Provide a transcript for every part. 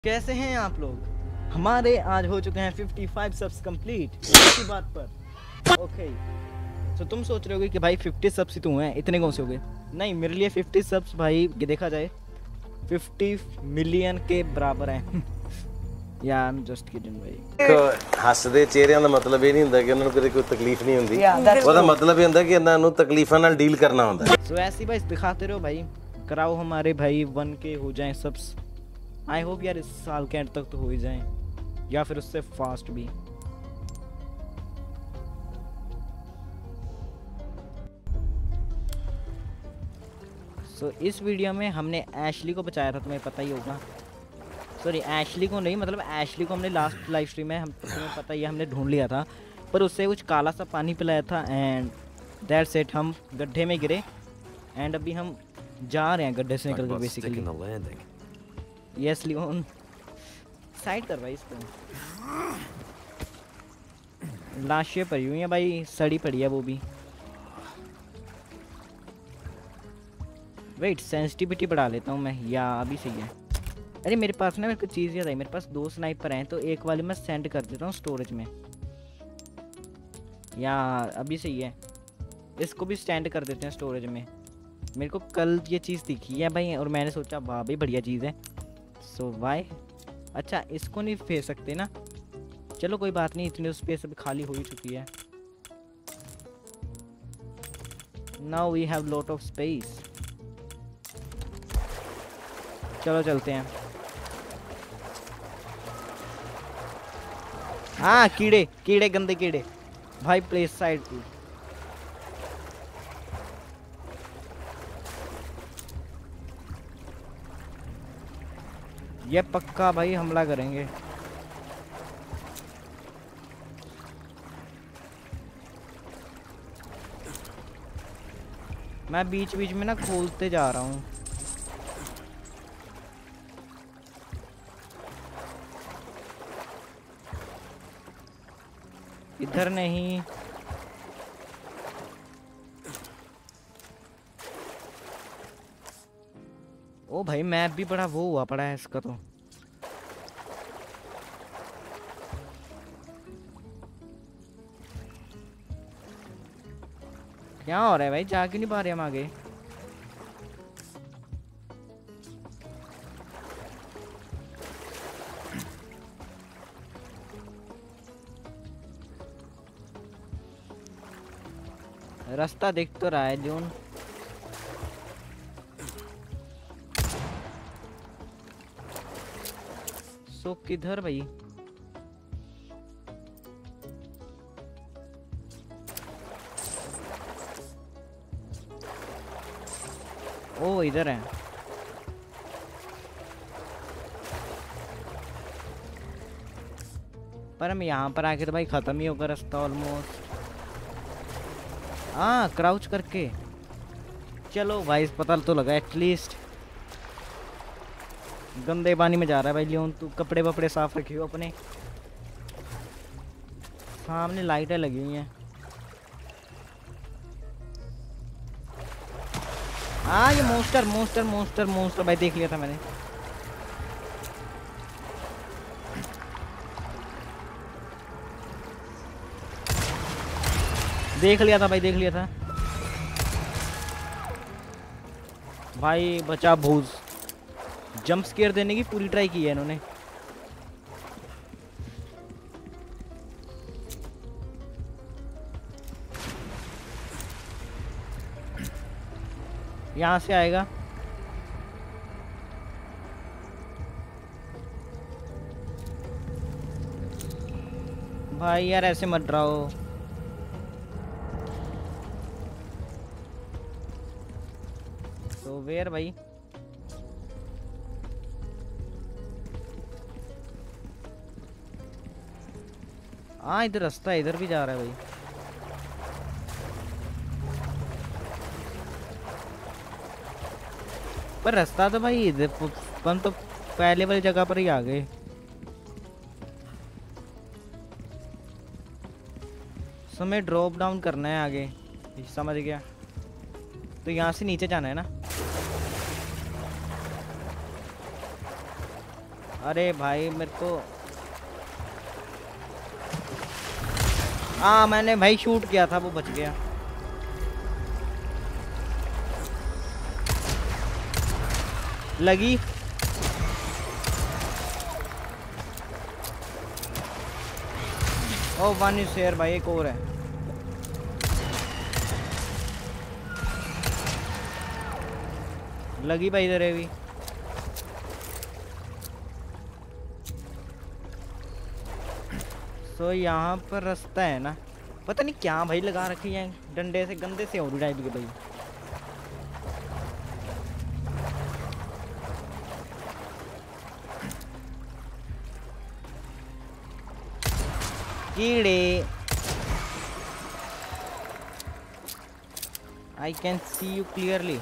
कैसे हैं आप लोग? हमारे आज हो चुके हैं 55 सब्स कंप्लीट इसी बात पर। ओके तो तुम सोच रहे होगे कि भाई 50 सब्स ही तो हुए हैं, इतने कौन से हो गए? नहीं, मेरे लिए 50 सब्स भाई देखा जाए 50 मिलियन के बराबर हैं। या आई एम जस्ट किडिंग भाई। ਹੱਸਦੇ ਚਿਹਰਿਆਂ ਦਾ ਮਤਲਬ ਇਹ ਨਹੀਂ ਹੁੰਦਾ ਕਿ ਉਹਨਾਂ ਨੂੰ ਕਦੇ ਕੋਈ ਤਕਲੀਫ ਨਹੀਂ ਹੁੰਦੀ। ਉਹਦਾ ਮਤਲਬ ਇਹ ਹੁੰਦਾ ਕਿ ਇਹਨਾਂ ਨੂੰ ਤਕਲੀਫਾਂ ਨਾਲ ਡੀਲ करना ਹੁੰਦਾ है। सो ऐसे भाई दिखाते रहो भाई, कराओ हमारे भाई 1K हो जाएं सब्स। आई होप यार इस साल के एंड तक तो हो ही जाएं या फिर उससे फास्ट भी। सो इस वीडियो में हमने एशली को बचाया था, तुम्हें पता ही होगा। सॉरी एशली को नहीं, मतलब एशली को हमने लास्ट लाइव स्ट्रीम में तुम्हें पता ही है हमने ढूंढ लिया था, पर उससे कुछ काला सा पानी पिलाया था एंड दैट्स इट। हम गड्ढे में गिरे एंड अभी हम जा रहे हैं गड्ढे से निकल कर बेसिकली। यस लियोन साइड कर भाई इसको। लाशें पड़ी हुई हैं भाई, सड़ी पड़ी है वो भी। वेट सेंसिटिविटी बढ़ा लेता हूँ मैं, या अभी सही है। अरे मेरे पास ना, मेरे को चीज़ याद आई, मेरे पास 2 स्नाइपर हैं तो एक वाली मैं सेंड कर देता हूँ स्टोरेज में, या अभी सही है। इसको भी स्टैंड कर देते हैं स्टोरेज में। मेरे को कल ये चीज़ दिखी है भाई और मैंने सोचा वाह भाई बढ़िया चीज़ है। सो वाई अच्छा इसको नहीं फेंक सकते ना, चलो कोई बात नहीं, इतनी स्पेस अभी खाली हो ही चुकी है। Now we have lot of space. चलो चलते हैं। हाँ कीड़े कीड़े गंदे कीड़े भाई, प्लेस साइड पे। ये पक्का भाई हमला करेंगे। मैं बीच बीच में ना खोलते जा रहा हूँ। इधर नहीं, ओ भाई मैप भी बड़ा वो हुआ पड़ा है इसका तो। क्या हो रहा है भाई, जा क्यों नहीं पा रहे हम आगे? रास्ता दिख तो रहा है जोन। सो किधर भाई? ओ इधर है। पर हम यहाँ पर आके तो भाई खत्म ही होगा रास्ता ऑलमोस्ट। हाँ क्राउच करके चलो भाई, पता तो लगा एटलीस्ट। गंदे पानी में जा रहा है भाई लियोन, तू कपड़े वपड़े साफ रखियो अपने। सामने लाइटें लगी हुई हैं। हाँ ये मोस्टर मोस्टर मोस्टर मोस्टर भाई देख लिया था मैंने। देख लिया था भाई, देख लिया था भाई। बचा भूज, जंप स्केयर देने की पूरी ट्राई की है इन्होंने। यहाँ से आएगा भाई, यार ऐसे मत डराओ। तो वेयर भाई, हाँ इधर रास्ता है, इधर भी जा रहा है भाई। पर रास्ता तो भाई इधर, अपन तो पहले वाली जगह पर ही आ गए। हमें ड्रॉप डाउन करना है आगे, समझ गया। तो यहाँ से नीचे जाना है ना। अरे भाई मेरे को मैंने भाई शूट किया था, वो बच गया। लगी। ओ वन इज शेयर भाई, एक और है। लगी भाई इधर भी। तो यहाँ पर रास्ता है ना, पता नहीं क्या भाई लगा रखी है डंडे से, गंदे से और टाइप के भाई। कीड़े। I can see you clearly.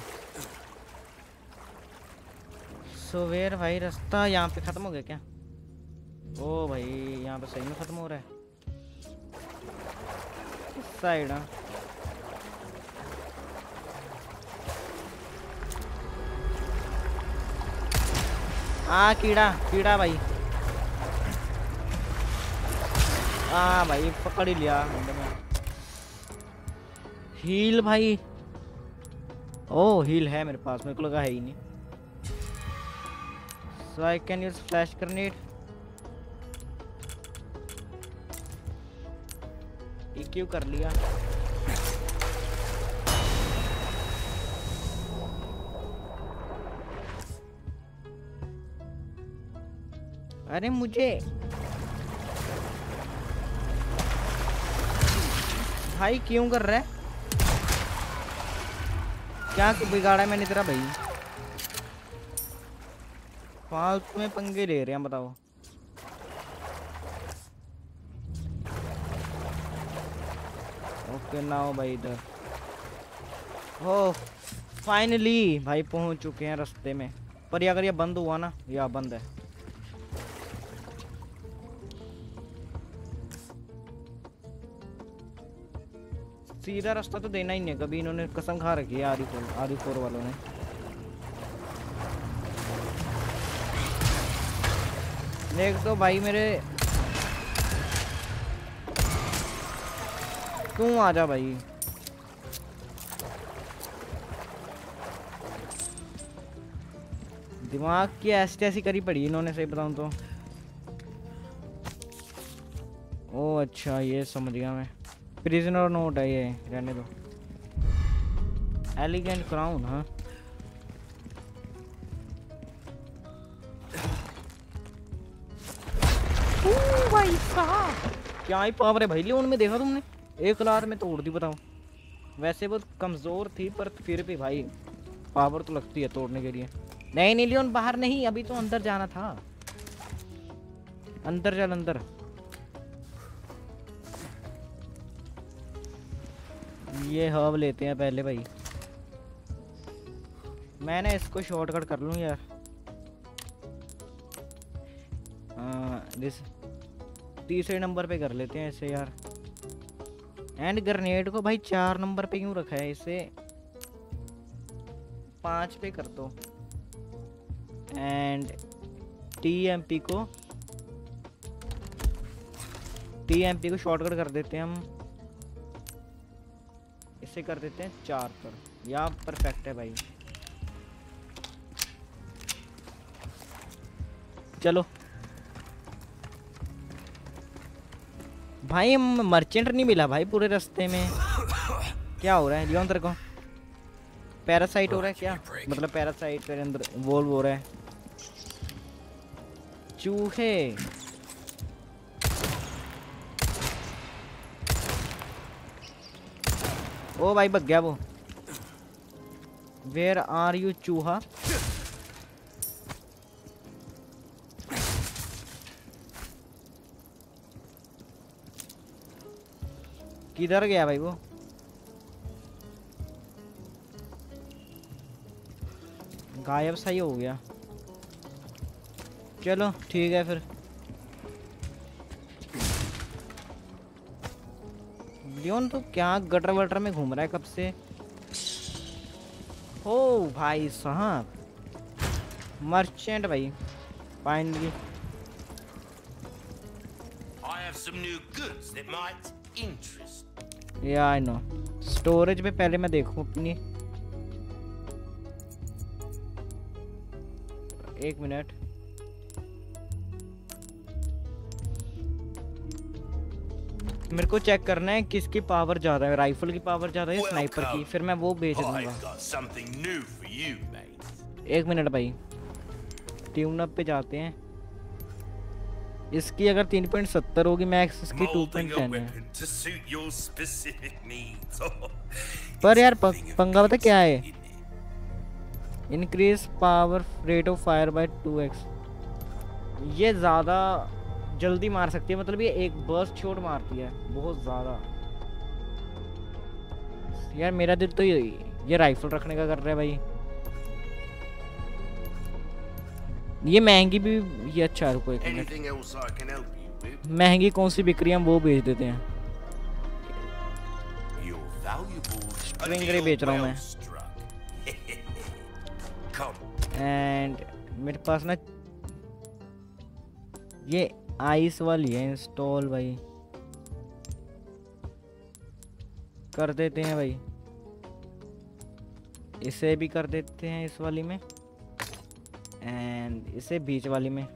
So where भाई, रास्ता यहाँ पे खत्म हो गया क्या? ओ भाई यहाँ पे सही में खत्म हो रहा है। इस साइड कीड़ा कीड़ा भाई। भाई पकड़ ही लिया। हील भाई। ओ हील है मेरे पास, मेरे को लगा है ही नहीं। So I can use flash grenade. क्यों कर लिया। अरे मुझे भाई क्यों कर रहा है? क्या बिगाड़ा है मैंने तेरा भाई? फालतू में पंगे ले रहे हैं, बताओ। ओके नाउ भाई इधर। हो फाइनली भाई पहुंच चुके हैं रास्ते में। पर ये अगर ये बंद हुआ ना, या बंद है। सीधा रास्ता तो देना ही नहीं कभी, इन्होंने कसम खा रखी है RE4 वालों ने। देख तो भाई मेरे, तू आ जा भाई। दिमाग की ऐसी करी पड़ी इन्होंने, सही बताऊं तो। ओ अच्छा ये समझ गया मैं। प्रिजनर नोट है ये, रहने दो। एलिगेंट क्राउन, हाँ भाई साहब क्या ही पावर है भाई लियोन में, देखा तुमने? एक लार में तोड़ दी, बताओ। वैसे बहुत कमजोर थी पर फिर भी भाई पावर तो लगती है तोड़ने के लिए। नहीं नहीं लियोन बाहर नहीं, अभी तो अंदर जाना था। अंदर चल अंदर। ये हर्ब लेते हैं पहले भाई। मैंने इसको शॉर्टकट कर लूँ यार। तीसरे नंबर पे कर लेते हैं इसे यार। एंड ग्रेनेड को भाई 4 नंबर पे क्यों रखा है? इसे 5 पे कर दो। एंड TMP को शॉर्टकट कर देते हैं हम। इसे कर देते हैं 4 पर। या परफेक्ट है भाई। चलो भाई, मर्चेंट नहीं मिला भाई पूरे रास्ते में। क्या हो रहा है लियोन तेरे को? पैरासाइट हो रहा है क्या? मतलब पैरासाइट तेरे अंदर वोल्व हो रहा है। चूहे। ओ भाई बग गया वो। वेयर आर यू चूहा? किधर गया भाई वो? गायब सा ही हो गया। चलो ठीक है फिर। लियोन तो क्या गटर वटर में घूम रहा है कब से? ओ भाई साहब, मर्चेंट भाई finally. have some new goods that might interest. या आई नो। स्टोरेज पे पहले मैं देखूं अपनी, एक मिनट। मेरे को चेक करना है किसकी पावर ज्यादा है, राइफल की पावर ज्यादा है स्नाइपर की, फिर मैं वो बेच दूंगा। I've got something new for you, mate. एक मिनट भाई, ट्यून अप पे जाते हैं। इसकी अगर 3.70 होगी मैक्स, इसकी Molding a 2.10 है। weapon to suit your specific needs. पर यार पंगा पता क्या है, increase power rate of fire by 2x। ये ज़्यादा जल्दी मार सकती है, मतलब ये एक बर्स्ट शॉट मारती है बहुत ज़्यादा। यार मेरा दिल तो ये राइफल रखने का कर रहा है भाई। ये महंगी भी, ये अच्छा है। रुको एक मिनट, Anything else I can help you with? महंगी कौन सी बिक रही है, हम वो बेच देते हैं। Your valuables. स्ट्रिंग रे बेच रहा हूँ मैं। Come. एंड मेरे पास ना ये आइस वाली है इंस्टॉल भाई, कर देते हैं भाई। इसे भी कर देते हैं इस वाली में, एंड इसे बीच वाली में।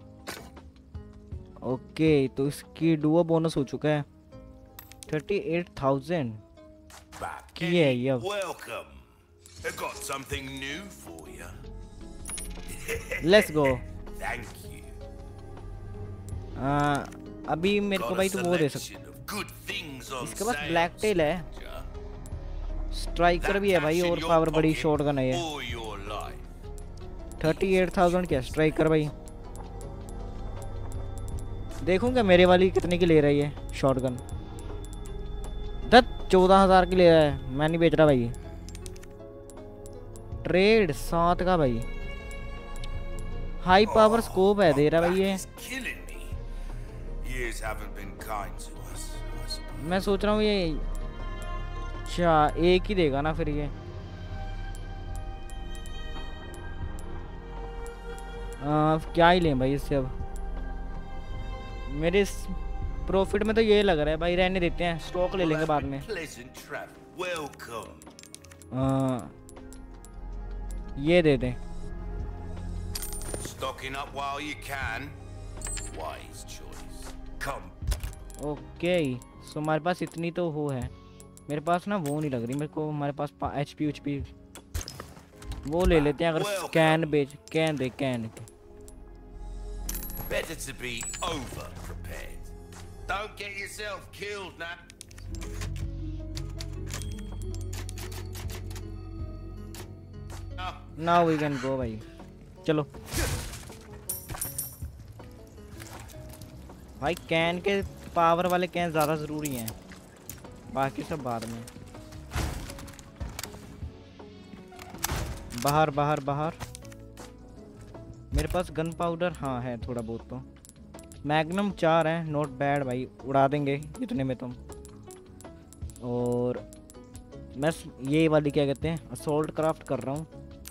ओके, तो इसकी डुओ बोनस हो चुका है 38,000 Back. की है ये अब। Welcome. I've got something new for you. Let's go. Thank you. अभी मेरे को भाई तो वो दे सकते। Selection of good things on इसके पास sale, ब्लैक टेल है, soldier. स्ट्राइकर भी है भाई, That और cash in पावर your बड़ी pocket शॉटगन है ये। all your life. 38,000 क्या स्ट्राइकर भाई। देखूंगा मेरे वाली कितने की ले रही है शॉटगन। 14,000 की ले रहा है, मैं नहीं बेच रहा भाई। ट्रेड 7 का भाई, हाई पावर स्कोप है दे रहा भाई ये। Back is killing me. Years haven't been kind to us, I suppose. मैं सोच रहा हूँ ये, अच्छा एक ही देगा ना फिर ये। क्या ही लें भाई इससे अब। मेरे इस प्रॉफिट में तो ये लग रहा है भाई, रहने देते हैं, स्टॉक ले लेंगे बाद में। Pleasant travel. Welcome. ये दे दें। Stocking up while you can. Wise choice. Come. Okay, so हमारे पास इतनी तो वो है। मेरे पास ना वो नहीं लग रही मेरे को, हमारे पास HP वो ले लेते हैं। अगर कैन बेच, कैन दे कैन। Better to be over prepared. Don't get yourself killed now. Now we can go भाई, चलो भाई। कैन के पावर वाले कैन ज़्यादा ज़रूरी हैं, बाकी सब बाद में। बाहर बाहर बाहर। मेरे पास गन पाउडर हाँ है थोड़ा बहुत तो। मैग्नम 4 है, नॉट बैड भाई, उड़ा देंगे इतने में तुम। और मैं ये वाली क्या कहते हैं, असॉल्ट क्राफ्ट कर रहा हूँ।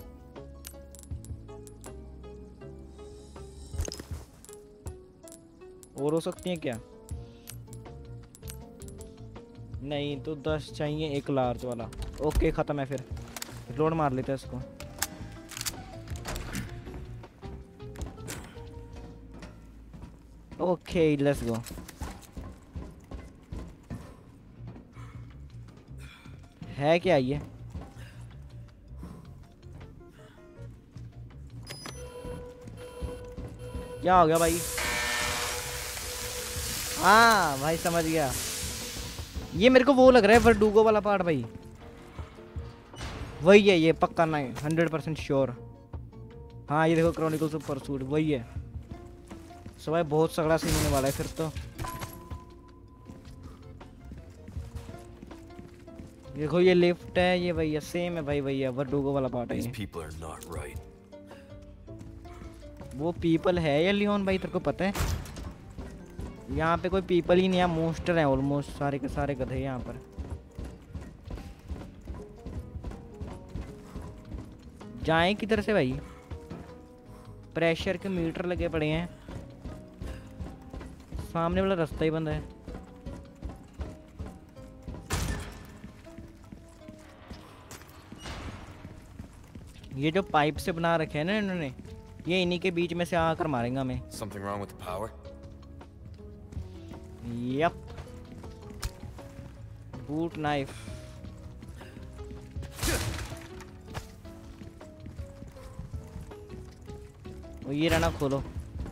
और हो सकती है क्या? नहीं तो 10 चाहिए, एक लार्ज वाला। ओके ख़त्म है, फिर लोड मार लेते हैं इसको। Okay let's go. है क्या ये? क्या हो गया भाई? हाँ भाई समझ गया। ये मेरे को वो लग रहा है वर्डूगो वाला पार्ट भाई, वही है ये पक्का, नहीं 100% श्योर। हाँ ये देखो, क्रॉनिकल्स ऑफ परसूट वही है। सो भाई बहुत सगड़ा सीन होने वाला है फिर तो। देखो ये लिफ्ट है, ये वही है, सेम है भाई, वही है वर्डूगो वाला पार्ट है ये। वो पीपल है या लियोन भाई, तेरे को पता है? यहाँ पे कोई पीपल ही नहीं है, मोस्टर है ऑलमोस्ट, सारे के सारे गधे यहाँ पर। जाएं किधर से भाई? प्रेशर के मीटर लगे पड़े हैं, सामने वाला रास्ता ही बंद है। ये जो पाइप से बना रखे हैं ना इन्होंने, ये इन्हीं के बीच में से आकर मारेंगे हमें। Something wrong with the power? Yup, boot knife. ये रहना खोलो।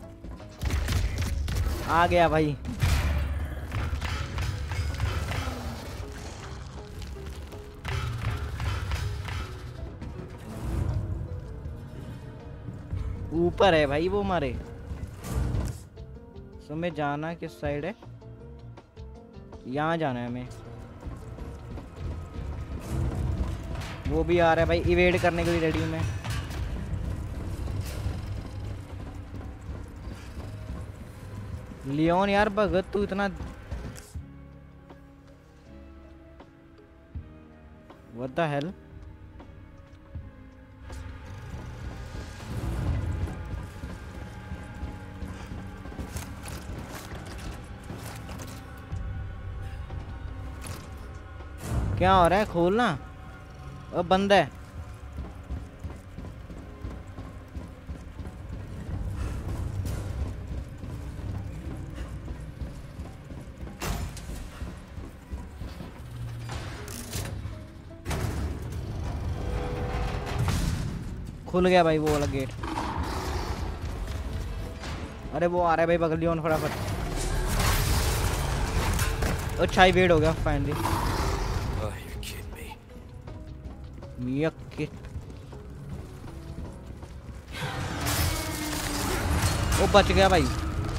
आ गया भाई। ऊपर है भाई वो हमारे। तो हमें जाना किस साइड है? यहाँ जाना है हमें। वो भी आ रहा है भाई, इवेड करने के लिए रेडी हूँ मैं। लियोन यार भगत तू इतना, व्हाट द हेल। क्या हो रहा है? खोलना। अब बंद है। खुल गया भाई वो वाला गेट। अरे वो आ रहा है भाई, बगल लियोन फटाफट। अच्छा ही वेट हो गया finally. Oh, you're kidding me. यक्के। वो बच गया भाई।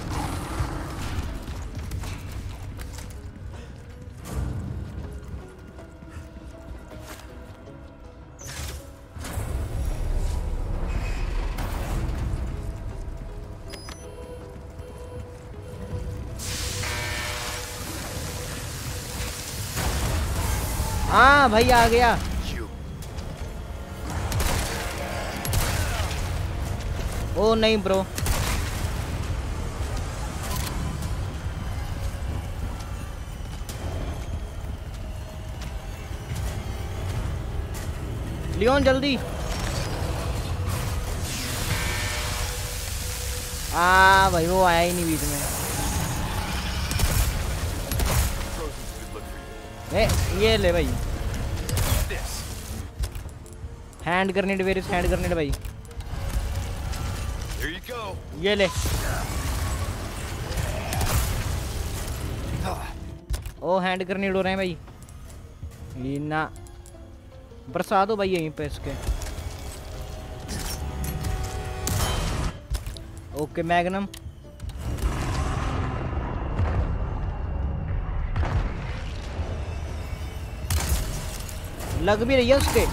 हाँ भाई आ गया। You. ओ नहीं ब्रो, लियोन जल्दी। भाई वो आया ही नहीं बीच में। Frozen's a good look for you. ये ले भाई, This. Hand grenade, where is hand grenade भाई। Here you go. ये ले। ओ हैंड ग्रेनेड हो रहे हैं भाई। ये ना बरसा दो भाई यहीं पे इसके। Okay magnum. लग भी रही है उसके।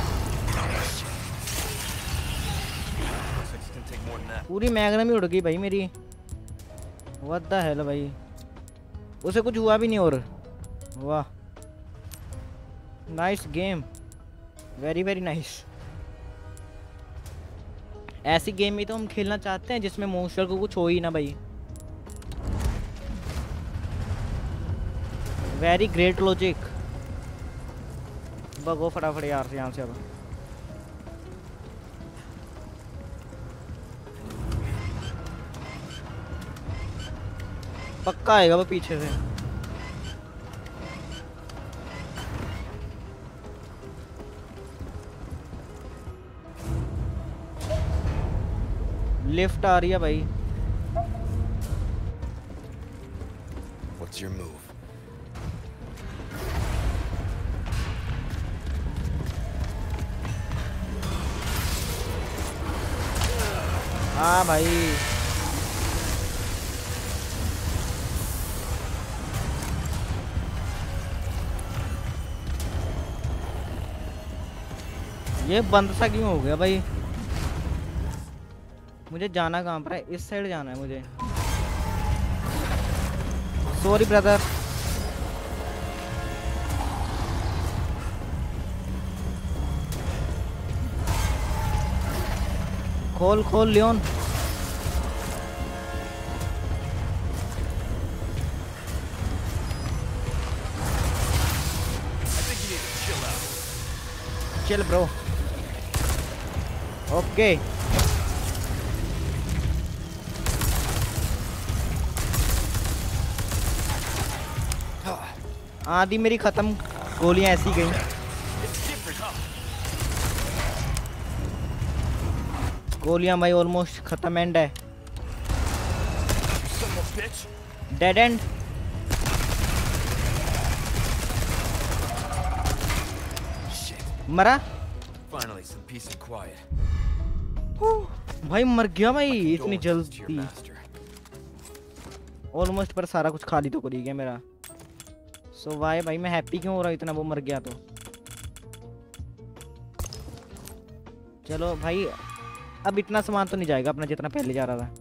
Looks like it's gonna take more than that. पूरी मैग्नम ही उड़ गई भाई मेरी। व्हाट द हेल भाई, उसे कुछ हुआ भी नहीं। और वाह, nice game, very very nice. ऐसी गेम ही तो हम खेलना चाहते हैं जिसमें मॉन्स्टर को कुछ हो ही ना भाई। Very great logic. भगो फटाफट यार से यहाँ से। अब पक्का आएगा वो पीछे से। लिफ्ट आ रही है भाई। What's your move? हाँ भाई, ये बंद सा क्यों हो गया भाई? मुझे जाना कहाँ पर है? इस साइड जाना है मुझे। Sorry brother. खोल खोल लियोन। Chill bro. ओके आधी मेरी खत्म, गोलियां ऐसी गई। गोलियां भाई ऑलमोस्ट खत्म, एंड है, डेड एंड। मरा भाई, मर गया भाई इतनी जल्दी ऑलमोस्ट, पर सारा कुछ खाली तो कर ही गया मेरा। सो वाई भाई मैं हैप्पी क्यों हो रहा हूँ इतना, वो मर गया तो। चलो भाई अब इतना सामान तो नहीं जाएगा अपना जितना पहले जा रहा था।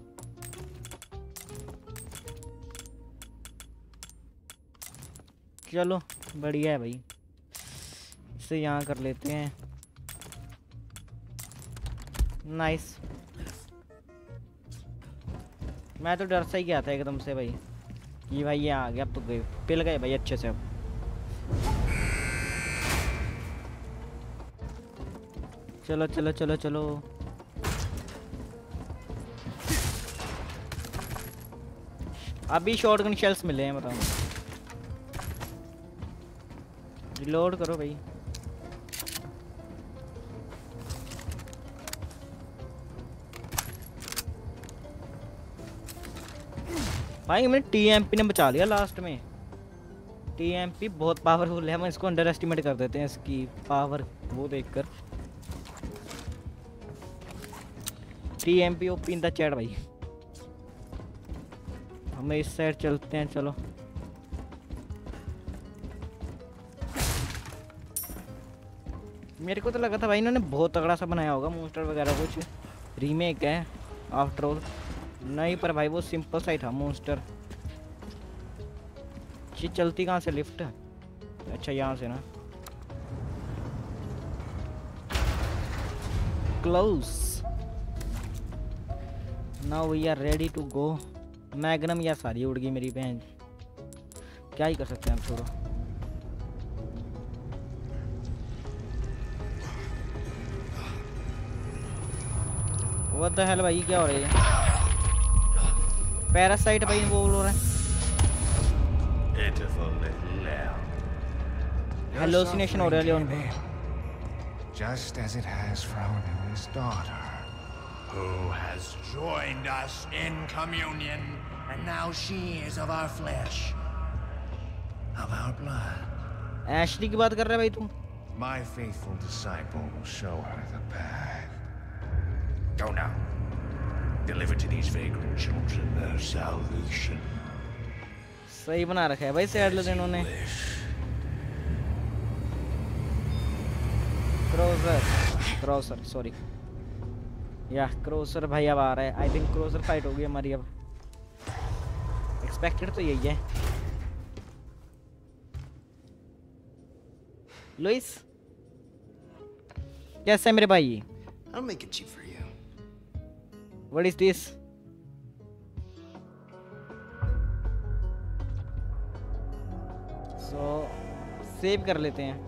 चलो बढ़िया है भाई, इसे यहाँ कर लेते हैं। नाइस, मैं तो डर सा ही गया था एकदम से भाई कि भाई ये आ गया, अब तो गए पिल गए भाई अच्छे से। अब चलो चलो चलो चलो, अभी शॉटगन शेल्स मिले हैं, बताओ। रिलोड करो भाई। भाई मैंने टीएमपी ने बचा लिया लास्ट में। टीएमपी बहुत पावरफुल है, हम इसको अंडर एस्टिमेट कर देते हैं इसकी पावर वो देखकर। TMP OP in the chat भाई। हमें इस साइड चलते हैं, चलो। मेरे को तो लगा था भाई इन्होंने बहुत तगड़ा सा बनाया होगा, मॉन्स्टर वगैरह कुछ रीमेक है आफ्टर ऑल। नहीं पर भाई वो सिंपल सा ही था मॉन्स्टर। ये चलती कहाँ से लिफ्ट? अच्छा यहाँ से ना। Close, now we are ready to go. Magnum या सारी उड़ गई मेरी बहन, क्या ही कर सकते हैं हम, छोड़ो। व्हाट द हेल भाई, क्या हो रही है? पैरासाइट भाई वो हो रहा है, हेलोसिनेशन हो रहा है लियोन पे। Just as it has Frauenau, his daughter, Who has joined us in communion, and now she is of our flesh, of our blood. Ashley की बात कर रहा है भाई तू? my faithful disciple, will show her the path. Go now. Deliver to these vagrant children their salvation. सही बना रखा है भाई सैडलर इन्होंने। क्रोसर सॉरी या क्रोसर भाई अब आ रहा है। आई थिंक क्रोसर फाइट होगी हमारी अब, एक्सपेक्टेड तो यही है। लुइस कैसे है मेरे भाई? I'll make it cheap for you. What is this? So save कर लेते हैं।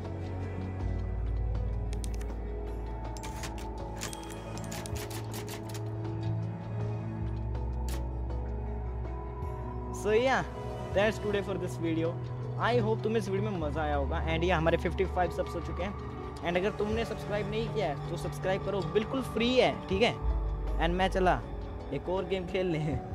So yeah, that's today for this video. I hope तुम्हें इस वीडियो में मज़ा आया होगा। एंड ये हमारे 55 सब्स हो चुके हैं। एंड अगर तुमने सब्सक्राइब नहीं किया है तो सब्सक्राइब करो, बिल्कुल फ्री है, ठीक है। एंड मैं चला एक और गेम खेलने।